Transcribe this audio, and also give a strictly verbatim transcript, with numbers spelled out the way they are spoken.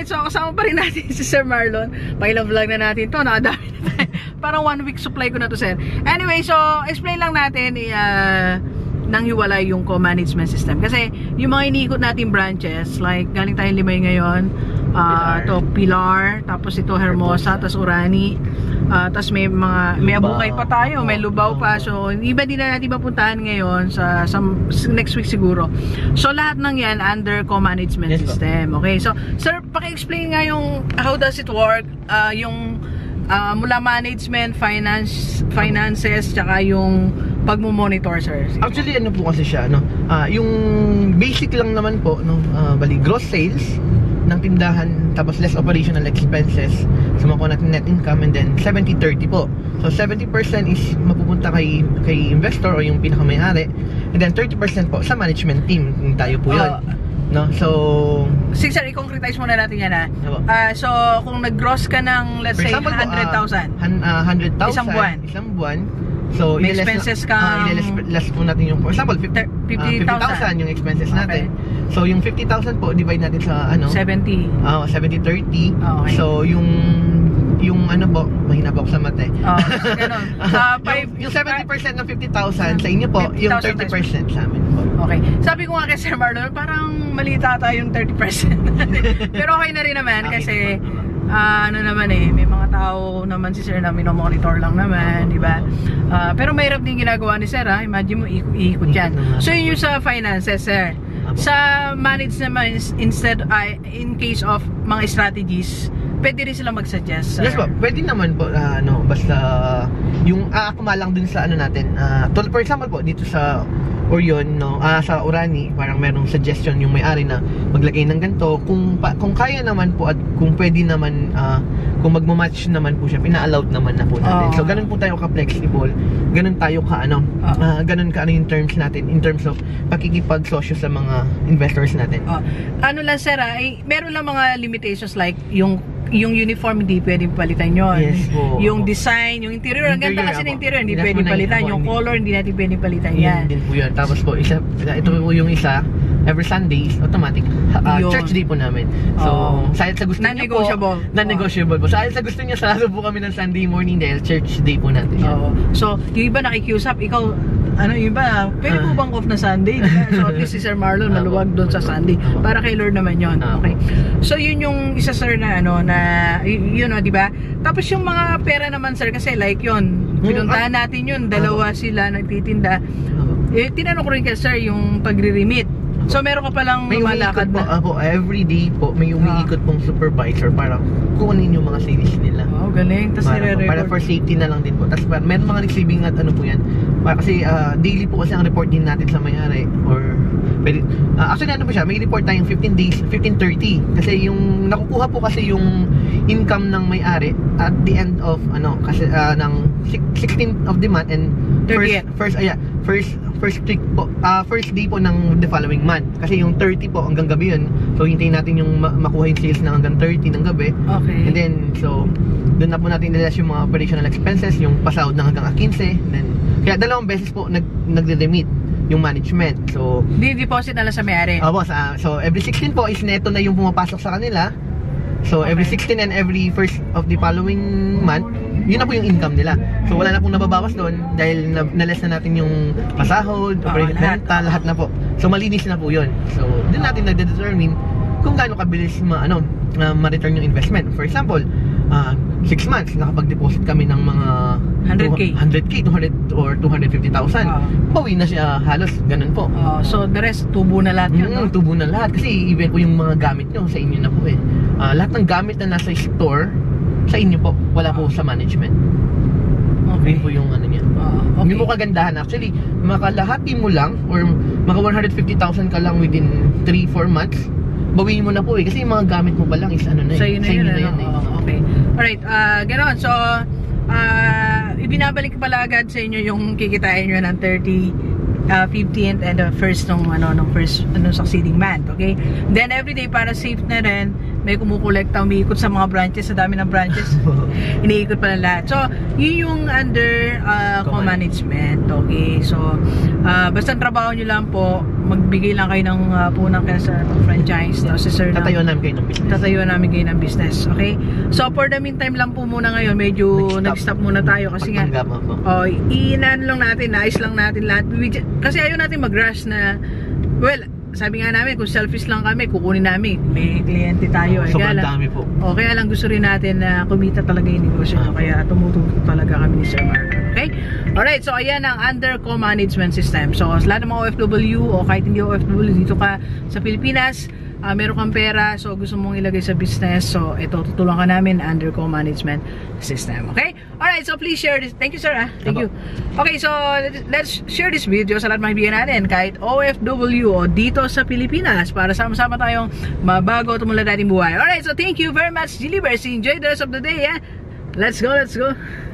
so kasama pa rin natin si Sir Marlon. Pakilang vlog na natin to, nakadami na tayo. Parang one week supply ko na to, sir. Anyway, so explain lang natin uh, nang hiwalay yung co-management system. Kasi yung mga iniikot natin branches, like galing tayong Limay ngayon, uh, to Pilar, tapos ito Hermosa, tapos Orani, uh, tapos may mga may Abukay pa tayo, may Lubao pa. So iba din na natin mapuntahan ngayon sa, sa next week siguro. So lahat ng yan under co-management yes, system. Okay, so sir, paki-explain nga yung how does it work, uh, yung uh, mula management, finance, finances, tsaka yung pagmo-monitor, sir. Actually, ano po kasi siya, no? Uh, yung basic lang naman po, no? Uh, bali, gross sales ng tindahan, tapos less operational expenses. So, makuha natin net income, and then seventy thirty po. So, seventy percent is mapupunta kay, kay investor o yung pinaka-may-ari, and then thirty percent po sa management team. Yung tayo po yun. Uh, no? So, sige, sir, i-concretize muna natin yan, ha? Uh, so, kung nag-gross ka ng, let's say, one hundred thousand. Uh, uh, one hundred thousand. Isang buwan. Isang buwan. So, may expenses ka, uh, i-less po natin yung, for example, fifty thousand yung expenses natin. Okay. So, yung fifty thousand po, divide natin sa, ano? seventy. Uh, seventy thirty. Okay. So, yung, yung ano po, mahina po ako sa mate. Oh, ganun. Uh, five, yung, yung seventy percent ng fifty thousand sa inyo po, yung thirty percent sa amin po. Okay. Sabi ko nga kay Sir Marlon, parang malita tayo yung thirty percent. Pero okay na rin naman, kasi, Uh, ano naman eh, may mga tao naman si Sir na minomonitor lang naman, di ba? Uh, pero mahirap din ginagawa ni Sir, ha? Imagine mo, ikot yan. So yun yung sa finances, Sir. Sa manage naman, instead, uh, in case of mga strategies, pwede rin sila mag-suggest, sir. Yes po, pwede naman po, uh, ano, basta yung aakma lang dun sa ano natin, uh, for example po, dito sa Orion, no, ah, sa Orani, parang merong suggestion yung may-ari na maglagay ng ganito. Kung pa, kung kaya naman po at kung pwede naman, uh, kung magmamatch naman po siya, pina-allowed naman na po natin. Oh. So ganun po tayo ka-flexible, ganun tayo ka ano, oh. uh, ganun ka ano yung terms natin in terms of pakikipag-sosyo sa mga investors natin. Oh. Ano lang, sir, ay meron lang mga limitations like yung yung uniform hindi pwedeng palitan yun. Yes, po, yung po. Design, yung interior, ang ganda kasi ng interior, hindi pwedeng palitan. Yung hindi. Color, hindi natin pwedeng palitan yan. Din po yan. Tapos po, isa, ito po yung isa, every Sundays, automatic, uh, church day po namin. So, oh. Sa sa gusto niyo po, non-negotiable po. Sa sa gusto niyo, sarado po kami ng Sunday morning dahil church day po natin. Oh. So, yung iba nakikiusap, ikaw, ano yung iba, pwede po bang off na Sunday? So at least si Sir Marlon maluwag doon sa Sunday. Para kay Lord naman yun. Okay. So yun yung isa, sir, na ano, na yun o, diba? Tapos yung mga pera naman, sir, kasi like yun, pinuntahan natin yun, dalawa sila nagtitinda. Eh, tinanong ko rin kay sir yung pagre-remit. So meron ka palang lumalakad na? Po, uh, every day po, may umiikot pong supervisor para kunin yung mga sales nila. Wow, galing. Tas para, para for safety na lang din po. Tapos meron mga receiving at ano po yan. Para, kasi uh, daily po kasi ang report din natin sa may-ari. Or, pwede, uh, actually ano po siya, may report tayong fifteen days, fifteen thirty. Kasi yung nakukuha po kasi yung income ng may-ari at the end of, ano, kasi uh, ng sixteenth of the month and first, first, uh, yeah, first, first week po, uh, first day po ng the following month. Kasi yung thirty po hanggang gabi yun. So hintayin natin yung ma makuha yung sales na hanggang thirty ng gabi. Okay. And then so doon na po natin nilas yung mga operational expenses, yung pasahod na hanggang quince. Then kaya dalawang beses po nag nagde-remit yung management. So di-deposit na lang sa may-ari. Opo, uh, so every sixteen po is neto na yung pumapasok sa kanila. So okay. Every sixteen and every first of the following month, yun na po yung income nila. So wala na pong nababawas doon dahil na, na-less na natin yung pasahod, oh, operating lahat, renta, lahat na po. So malinis na po yun. So doon natin nagde-determine kung gaano kabilis ma, ano, uh, ma-return yung investment. For example, uh, six months, nakapag-deposit kami ng mga one hundred K, one hundred K, two hundred or two hundred fifty thousand. Uh, Bawi na siya halos, ganun po. Uh, so the rest, tubo na lahat yun, mm, no? Tubo na lahat. Kasi even po yung mga gamit nyo, sa inyo na po eh. Uh, lahat ng gamit na nasa store, sa inyo po, wala po sa management. Okay. Yun po yung ano niya. Uh, okay. Hindi mo kagandahan. Actually, makalahati mo lang or maka one hundred fifty thousand ka lang within three four months, bawiin mo na po eh. Kasi yung mga gamit mo pa lang is ano na eh. Sa inyo na yun, na yun, na yun eh. Oh, okay. Alright, uh, ganoon. So, uh, ibinabalik pala agad sa inyo yung kikitain nyo ng thirty, uh, fifteenth and the first nung ano nung first ano succeeding month, okay? Then every day para safe na rin, may kumukolekta, umiikot sa mga branches, sa dami ng branches. Iniikot pala lahat. So, yun yung under uh, co-management, okay? So, uh, basta trabaho nyo lang po, magbigay lang kayo ng uh, punang kaya sa franchise. Tapos si sir Tatayuan namin kayo ng business. Tatayuan namin kayo ng business. Okay? So for the meantime lang po muna ngayon, medyo nag-stop muna tayo kasi nga oh, iinan lang natin, nais lang natin lahat. Kasi ayaw natin mag-rush na, well, sabi nga namin, kung selfish lang kami, kukunin namin. May kliyente tayo. Oh, eh. sobrang Kaya dami po. O, kaya lang gusto rin natin na kumita talaga yung negosyo. Ah. Kaya tumututo talaga kami ni Sir Marlon. Okay? Alright, so ayan ang under co-management system. So, sa lahat ng mga O F W o kahit hindi O F W, dito ka sa Pilipinas, uh, meron kang pera, so gusto mong ilagay sa business, so ito, tutulong ka namin under co-management system. Okay? Alright, so please share this. Thank you, sir. Ah. Thank you. Okay, so let's share this video sa lahat ng mga natin, kahit O F W o dito sa Pilipinas, para sama-sama tayong mabago at tumulad natin buhay. Alright, so thank you very much, Gilibers. Enjoy the rest of the day. Eh? Let's go, let's go.